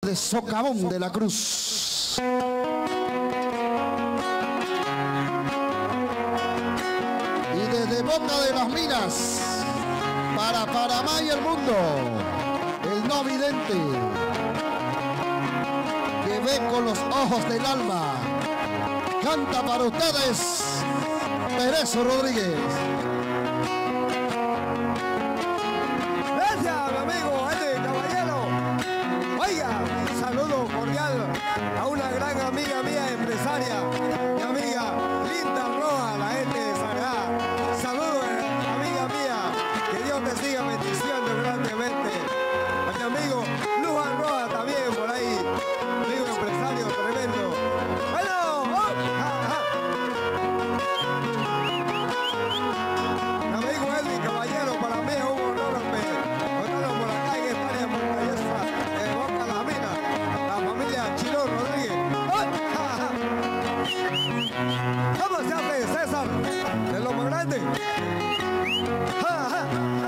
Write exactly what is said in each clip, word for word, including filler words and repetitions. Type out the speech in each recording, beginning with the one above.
desde Socavón de la Cruz. Y desde Boca de las Minas, para Panamá y el mundo, el no vidente, que ve con los ojos del alma, canta para ustedes, Perezo Rodríguez. Gracias, mi amigo Eddie Caballero. Oiga, un saludo cordial a una gran amiga mía, empresaria, mi amiga Linda Roa, la gente de Sagá. Saludos, amiga mía, que Dios te siga bendiciendo grandemente. A mi amigo Luján Roa también por ahí, amigo empresario tremendo. Bueno, oh, ja, ja. Mi amigo Eddie Caballero, para mí es un honor encontrarlo por acá en esta área montañosa de Boca de las Minas, la familia Chino Rodríguez. ¡Ay! ¡Ja, ja! ¿Cómo se hace, César? De lo más grande. ¡Ja, ja!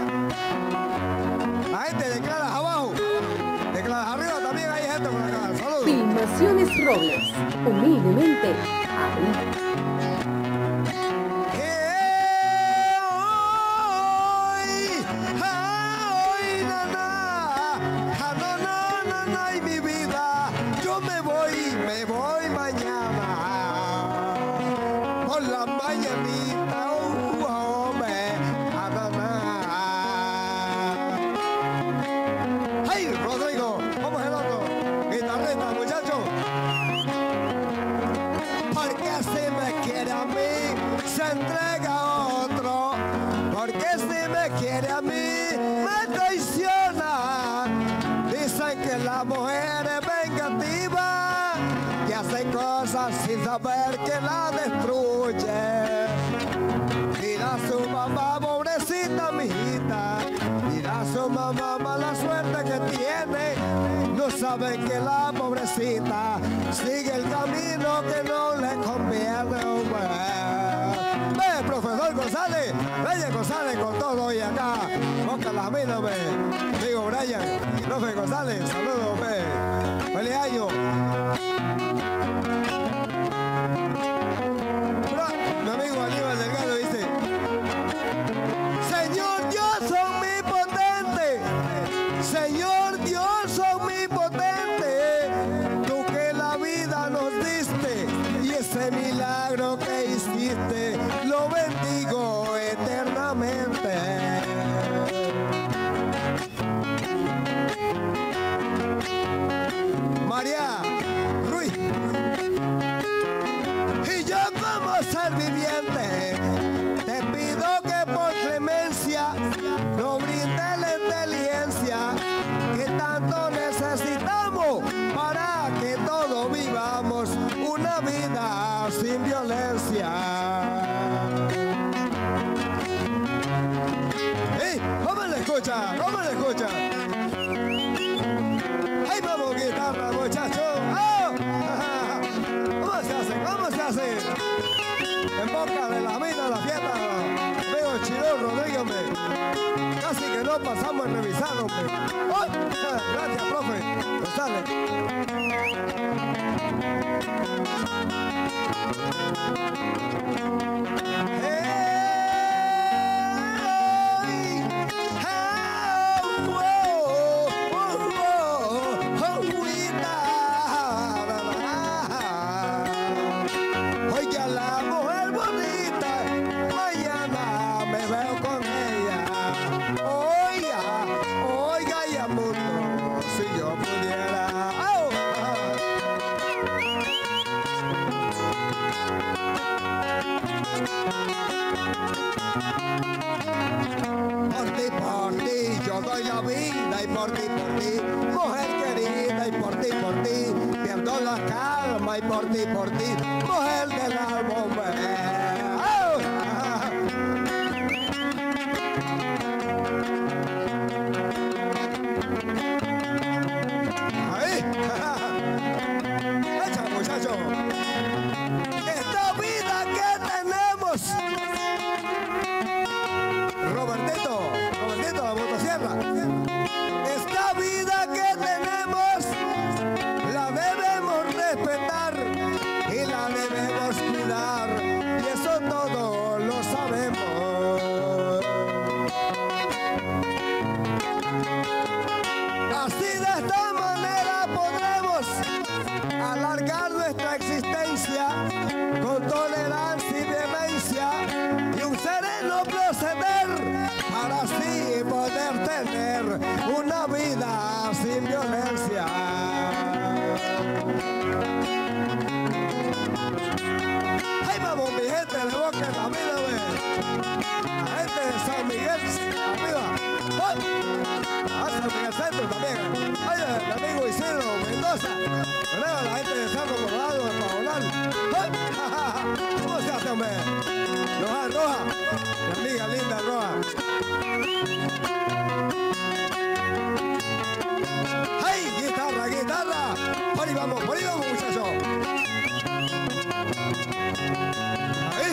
La gente declara abajo, declara arriba, también hay gente por acá. Saludos. Filmaciones Robles, humildemente, ahí. Sin saber que la destruye. Mira a su mamá, pobrecita mijita. Mira a su mamá, mala suerte que tiene. No sabe que la pobrecita sigue el camino que no le conviene. Ve, profesor González, Brian González con todo hoy acá. Boca las minas, ve. Digo, Brian, profe González, saludos, ve. Feliz año. Mi amigo Aníbal Delgado dice: Señor Dios omnipotente, Señor Dios omnipotente, tú que la vida nos diste y ese milagro que hiciste, lo bendigo eternamente. María Ruiz. Y yo como ser viviente te pido que por clemencia nos brinde la inteligencia que tanto necesitamos para que todos vivamos una vida sin violencia. ¡Ey! ¿Cómo le escucha? ¿Cómo le escucha? ¡Ay, vamos, guitarra, muchachos! ¡Oh! ¿Cómo se hace? ¿Cómo se hace? En Boca de la Mina, la fiesta, veo Chino Rodríguez, hombre. Casi que no pasamos en revisar, hombre. ¡Oh! Gracias, profe. González. Doy la vida y por ti, por ti, mujer querida, y por ti, por ti, pierdo la calma y por ti, por ti, mujer del alma, hombre. ¡Oh! Ahí, echa, muchacho. Esta vida que tenemos, Robertito, Robertito, la motosierra. Esta vida que tenemos cosa. Luego la gente de Cerro Colorado, de Paolar. ¿Cómo se hace, hombre? Roja, Roja. Mi amiga linda, Roja. ¡Ay, guitarra, guitarra! Por ahí vamos, por ahí vamos, muchachos. Ahí.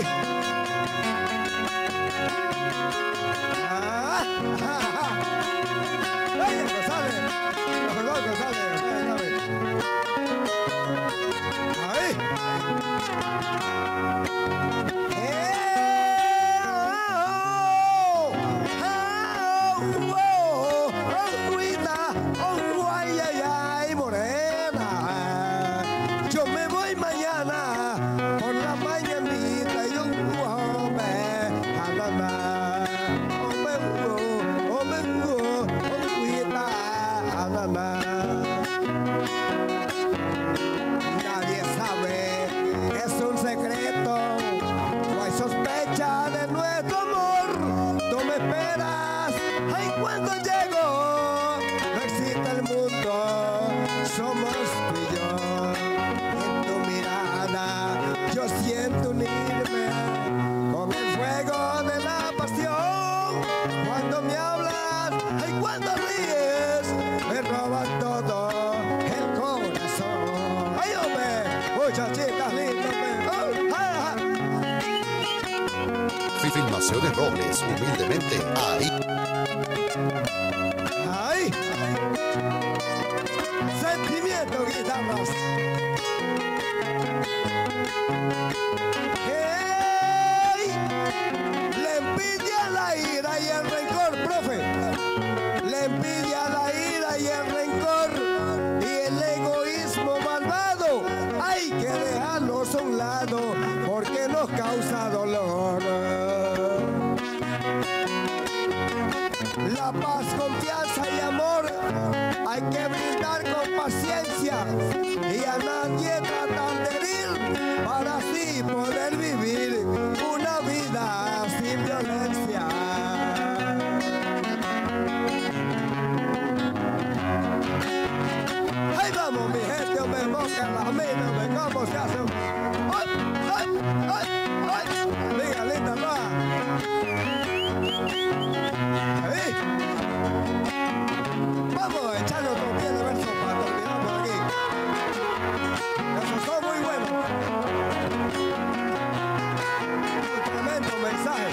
Ah, ah, ah. ¡Ay, González! Perdón, González. Ahí. Eh, oh, oh, oh, oh, oh, cuida, oh, ay, ay, ay, morena. Yo me voy mañana por la mañanita y un hombre, alana, hombre, hombre, hombre, cuida, alana. Nadie sabe, es un secreto, no hay sospecha de nuestro amor. Tú me esperas, ay, cuando llego, no existe el mundo, somos tú y yo. En tu mirada yo siento unirme con el fuego de la pasión. Cuando me hablas, ay, cuando ríes, me roban todo el corazón. Ay, hombre, muchachitas lindas, hombre. Oh, ah, ah. Filmaciones Robles, humildemente ahí. Ay. Sentimiento, guitarras. Hey. La envidia, la ira y el rencor, profe. La envidia, la ira y el rencor y el egoísmo malvado hay que dejarlos a un lado porque nos causa dolor. La paz, confianza y amor hay que brindar con paciencia y a nadie tratar de herir para así poder vivir una vida sin violencia. Ahí vamos, mi gente, me boca las minas, me cómo se hace. ¡Ay, ay, ay, ay! Amiga linda, no. Ahí. Vamos a echarle otro pie de verso para terminar por aquí. Esos son muy buenos. Un tremendo mensaje.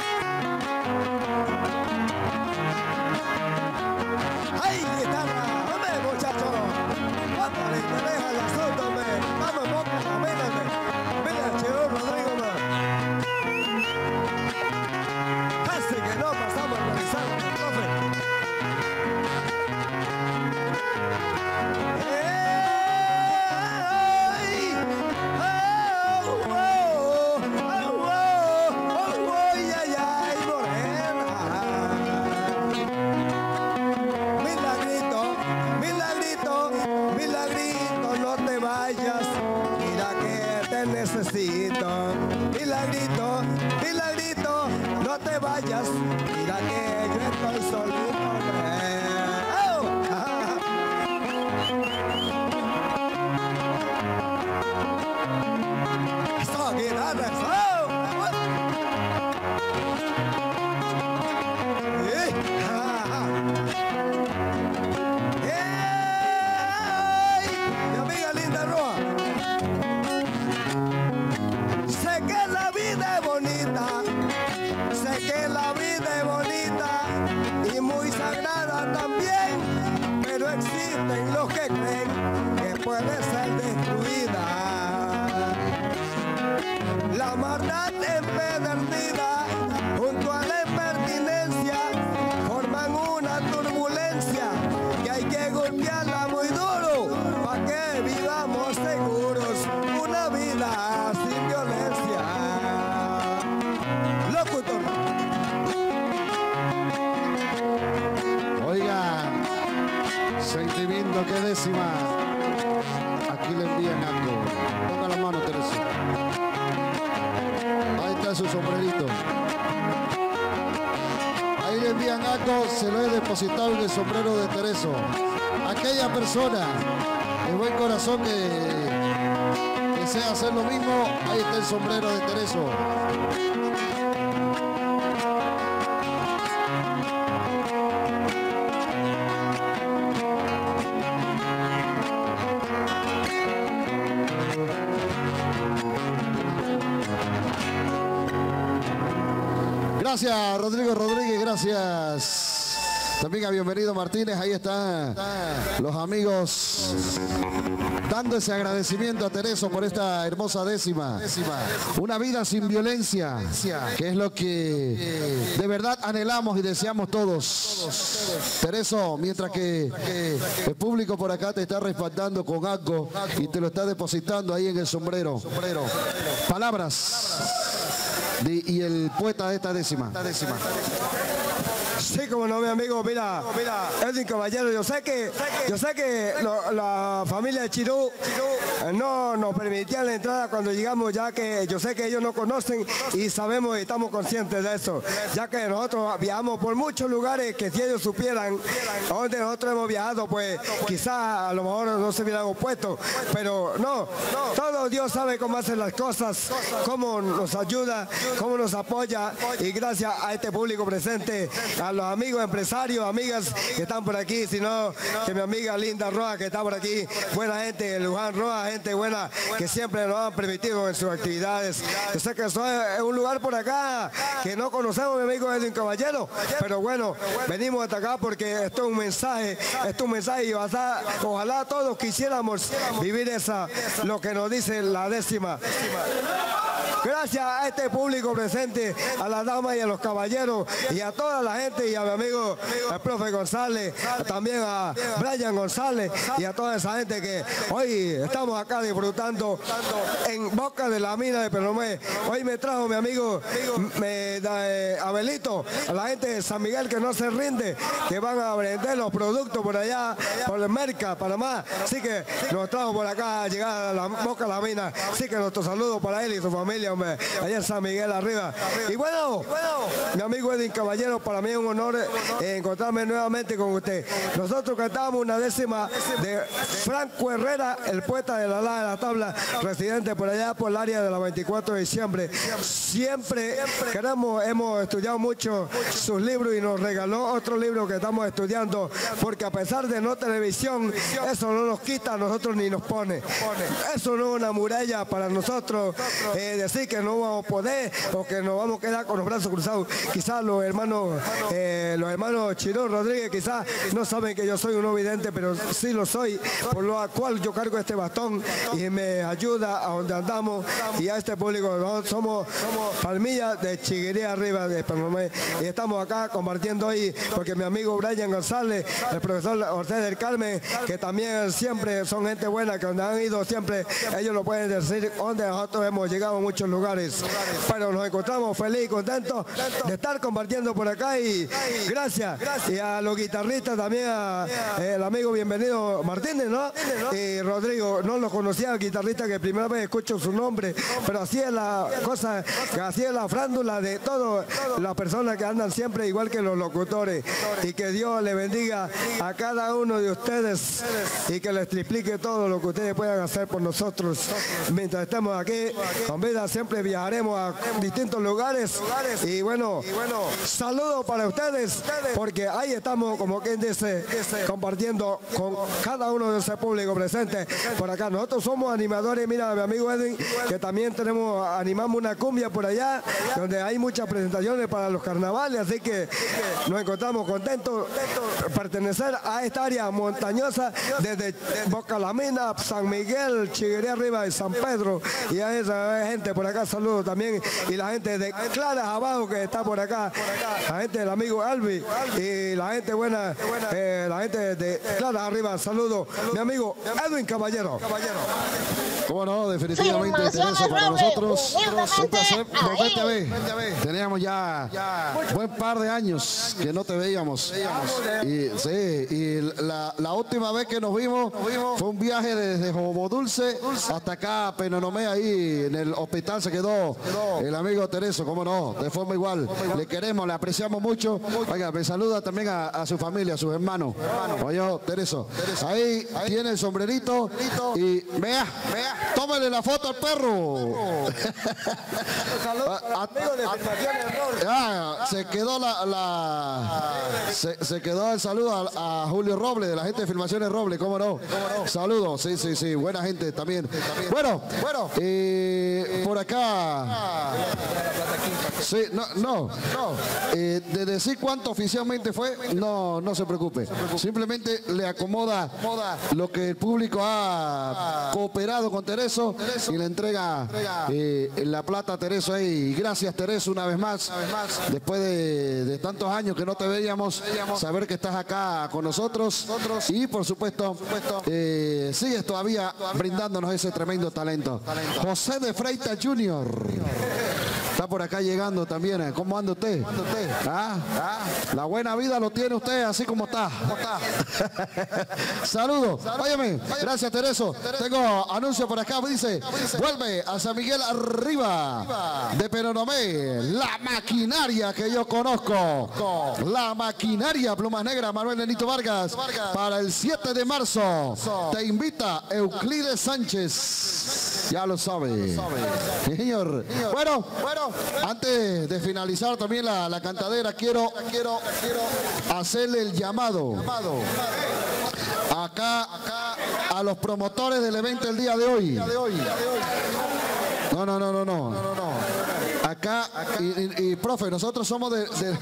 ¡Ay, guitarra! ¡Hombre, muchachos! ¡Vamos, le interesa el asunto, hombre! ¡Vamos, boca, camínate! ¡Mira, Cheo Rodrigo, hombre! Casi que no pasamos a realizar, profe. ¡Ey! ¡Oh, oh, oh, oh, oh, ay, ay, morena! Milagrito, milagrito, milagrito, no te vayas, mira que te necesito. Milagrito, milagrito, no te vayas, mira que yo estoy solito, hombre. ¡Oh! Ah. Eso, guitarra, eso. Sí. Ah. ¡Ey! Mi amiga linda Roa. Sé que la vida es bonita, sé que la vida es bonita y muy sagrada también, pero existen los que creen que puede ser destruida. La maldad empedernida junto a la impertinencia forman una turbulencia que hay que golpearla muy duro para que vivamos seguros una vida sin violencia. Locutor. Oiga, sentimiento que décima. Aquí le envían algo. Ponga la mano, Teresa. Ahí está su sombrerito. Ahí le envían algo, se lo he depositado en el sombrero de Tereso. Aquella persona que el buen corazón que desea hacer lo mismo, ahí está el sombrero de Tereso. Gracias, Rodrigo Rodríguez, gracias. También a Bienvenido Martínez, ahí están los amigos dando ese agradecimiento a Tereso por esta hermosa décima. Una vida sin violencia, que es lo que de verdad anhelamos y deseamos todos. Tereso, mientras que el público por acá te está respaldando con algo y te lo está depositando ahí en el sombrero. Palabras. De, y el poeta de esta décima. Esta décima. Sí, como no, mi amigo, mira, mira, Edwin Caballero, yo sé que, yo sé que lo, la familia de Chirú eh, no nos permitía la entrada cuando llegamos, ya que yo sé que ellos no conocen y sabemos y estamos conscientes de eso, ya que nosotros viajamos por muchos lugares que si ellos supieran a donde nosotros hemos viajado, pues quizás a lo mejor no se hubieran opuesto, pero no, todo Dios sabe cómo hacer las cosas, cómo nos ayuda, cómo nos apoya, y gracias a este público presente, a los amigos empresarios, amigas que están por aquí, sino que mi amiga Linda Roa, que está por aquí, buena gente, Luján Roa, gente buena que siempre nos han permitido en sus actividades. Yo sé que eso es un lugar por acá que no conocemos, mi amigo Edwin Caballero, pero bueno, venimos hasta acá porque esto es un mensaje, esto es un mensaje y ojalá, ojalá todos quisiéramos vivir esa, lo que nos dice la décima. Gracias a este público presente, a las damas y a los caballeros y a toda la gente y a mi amigo el profe González, también a Brian González y a toda esa gente que hoy estamos acá disfrutando en Boca de la Mina de Pernomé. Hoy me trajo mi amigo me, eh, Abelito, a la gente de San Miguel que no se rinde, que van a vender los productos por allá, por el Merca, Panamá. Así que nos trajo por acá a llegar a la Boca de la Mina. Así que nuestro saludo para él y su familia, hombre, allá en San Miguel arriba. Y bueno, mi amigo Edwin Caballero, para mí es un honor eh, encontrarme nuevamente con usted. Nosotros cantamos una décima de Franco Herrera, el poeta de la La de la Tabla, residente por allá por el área de la veinticuatro de diciembre. Siempre queremos, hemos estudiado mucho sus libros y nos regaló otro libro que estamos estudiando, porque a pesar de no televisión, eso no nos quita a nosotros ni nos pone. Eso no es una muralla para nosotros eh, decir que no vamos a poder o que nos vamos a quedar con los brazos cruzados. Quizás los hermanos eh, los hermanos Chirú Rodríguez quizás no saben que yo soy un no vidente, pero sí lo soy, por lo cual yo cargo este bastón y me ayuda a donde andamos y a este público. Nosotros somos Palmilla de Chiguiría arriba de Pernomé y estamos acá compartiendo hoy porque mi amigo Brian González, el profesor Ortega del Carmen, que también siempre son gente buena, que donde han ido siempre ellos lo pueden decir, donde nosotros hemos llegado a muchos lugares, pero nos encontramos felices y contentos de estar compartiendo por acá y gracias. Y a los guitarristas también, a, eh, el amigo Bienvenido Martínez, ¿no? Y Rodrigo, no lo conocía al guitarrista, que primera vez escucho su nombre, pero así es la cosa, que así es la frándula de todas las personas que andan siempre igual que los locutores, y que Dios le bendiga a cada uno de ustedes y que les triplique todo lo que ustedes puedan hacer por nosotros. Mientras estemos aquí con vida, siempre viajaremos a distintos lugares y bueno, saludos para ustedes, porque ahí estamos, como quien dice, compartiendo con cada uno de ese público presente por acá. Nosotros somos animadores, mira mi amigo Edwin, que también tenemos, animamos una cumbia por allá, donde hay muchas presentaciones para los carnavales, así que nos encontramos contentos de pertenecer a esta área montañosa, desde Boca la Mina, San Miguel, Chiguiría arriba y San Pedro, y a esa gente por acá, saludos también, y la gente de Claras abajo que está por acá, la gente del amigo Albi y la gente buena, eh, la gente de Claras arriba, saludos, mi amigo Edwin Caballero. Cómo no, definitivamente Tereso, para nosotros un placer volverte a ver. Teníamos ya buen par de años que no te veíamos. Y, sí, y la, la última vez que nos vimos fue un viaje desde Jobo Dulce hasta acá a Penonomé, ahí en el hospital. hospital se quedó el amigo Tereso, cómo no, de forma igual. Le queremos, le apreciamos mucho. Oiga, me saluda también a, a su familia, a sus hermanos. Oye, Tereso, ahí tiene el sombrerito y vea, vea, tómale la foto al perro. Saludos para los amigos de Filmaciones Robles. Ah, se quedó la, la se, se quedó el saludo a, a Julio Robles, de la gente de Filmaciones Robles, cómo no. Saludos, sí, sí, sí, buena gente también. Bueno, bueno, eh, por acá. Sí, no, no, no. Eh, de decir cuánto oficialmente fue, no, no se preocupe. Simplemente le acomoda lo que el público ha cooperado con Tereso y le entrega eh, la plata a Tereso ahí. Gracias, Tereso, una vez más. Después de, de tantos años que no te veíamos, saber que estás acá con nosotros y por supuesto eh, sigues todavía brindándonos ese tremendo talento. José de Freitas junior está por acá llegando también. ¿Cómo anda usted? ¿Ah? La buena vida lo tiene usted así como está. Saludos. Óyeme, gracias, Tereso. Tengo anuncio por acá. Dice, vuelve a San Miguel arriba de Peronomé. La maquinaria que yo conozco. La maquinaria Plumas Negras, Manuel Nenito Vargas. Para el siete de marzo. Te invita Euclides Sánchez. Ya lo sabe. Señor. Bueno, bueno. Antes de finalizar también la, la cantadera, quiero, quiero, quiero hacerle el llamado acá a los promotores del evento el día de hoy. No, no, no, no, no. Acá, y, y, y profe, nosotros somos de... de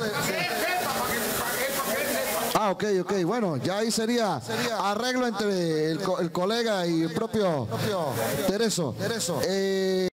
Ah, ok, ok. Bueno, ya ahí sería arreglo entre el, el colega y el propio Tereso. Eh,